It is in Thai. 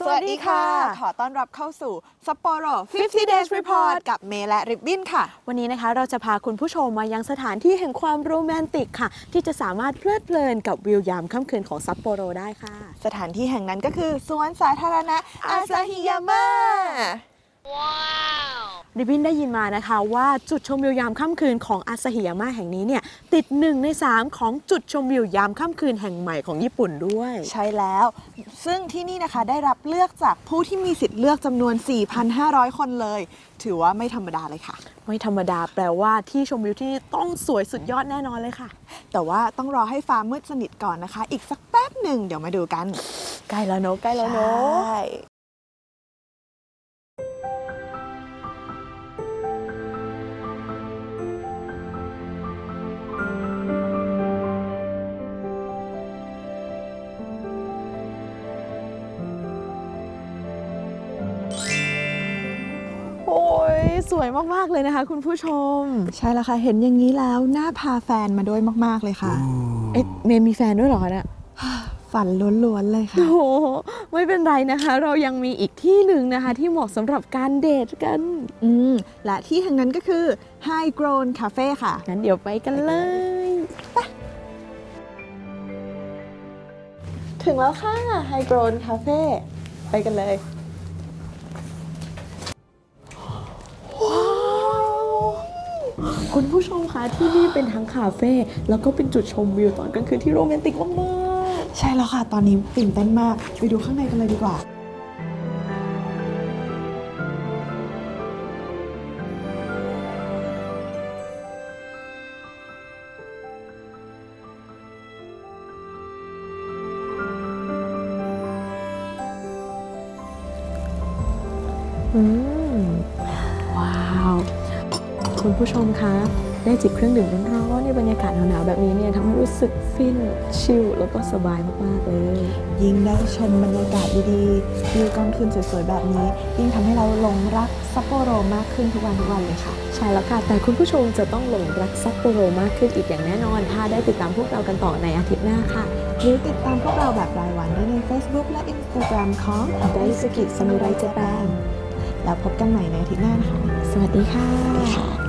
วัสดีค่ะขอต้อนรับเข้าสู่ Sapporo 50 Days Report กับเมย์และริบบิ้นค่ะวันนี้นะคะเราจะพาคุณผู้ชมมายังสถานที่แห่งความโรแมนติกค่ะที่จะสามารถเพลิดเพลินกับวิวยามค่ำคืนของซัปโปโรได้ค่ะสถานที่แห่งนั้นก็คือสวนสาธารณะอาซาฮิยามะริบบิ้นได้ยินมานะคะว่าจุดชมวิวยามค่ำคืนของอาซาฮิยามะแห่งนี้เนี่ยติด1 ใน 3ของจุดชมวิวยามค่ำคืนแห่งใหม่ของญี่ปุ่นด้วยใช่แล้วซึ่งที่นี่นะคะได้รับเลือกจากผู้ที่มีสิทธิ์เลือกจำนวน 4,500 คนเลยถือว่าไม่ธรรมดาเลยค่ะไม่ธรรมดาแปลว่าที่ชมวิวที่นี่ต้องสวยสุดยอดแน่นอนเลยค่ะแต่ว่าต้องรอให้ฟ้ามืดสนิทก่อนนะคะอีกสักแป๊บหนึ่งเดี๋ยวมาดูกันใกล้แล้วเนอะใกล้แล้วเนอะโอ้ยสวยมากๆเลยนะคะคุณผู้ชมใช่แล้วค่ะเห็นอย่างนี้แล้วน่าพาแฟนมาด้วยมากๆเลยค่ะเมย์มีแฟนด้วยเหรอเนี่ยฝันล้วนๆเลยค่ะโอ้ไม่เป็นไรนะคะเรายังมีอีกที่หนึ่งนะคะที่เหมาะสำหรับการเดทกันและที่แห่งนั้นก็คือ High Grown Cafe ค่ะงั้นเดี๋ยวไปกันเลยถึงแล้วค่ะ High Grown Cafe ไปกันเลยคุณผู้ชมคะที่นี่เป็นทั้งคาเฟ่แล้วก็เป็นจุดชมวิวตอนกลางคืนที่โรแมนติกมากๆใช่แล้วค่ะตอนนี้ตื่นเต้นมากไปดูข้างในกันเลยดีกว่าว้าวคุณผู้ชมคะได้จิบเครื่องดื่มร้อนๆในบรรยากาศหนาวๆแบบนี้เนี่ยทำให้รู้สึกฟินชิลแล้วก็สบายมากๆเลยยิ่งได้ชมบรรยากาศดีๆวิวกลางคืนสวยๆแบบนี้ยิ่งทำให้เราหลงรักซัปโปโรมากขึ้นทุกวันเลยค่ะใช่แล้วค่ะแต่คุณผู้ชมจะต้องหลงรักซัปโปโรมากขึ้นอีกอย่างแน่นอนถ้าได้ติดตามพวกเรากันต่อในอาทิตย์หน้าค่ะหรือติดตามพวกเราแบบรายวันได้ใน Facebook และ Instagram ของ Daisuki Samurai Japan แล้วพบกันใหม่ในอาทิตย์หน้านะคะสวัสดีค่ะ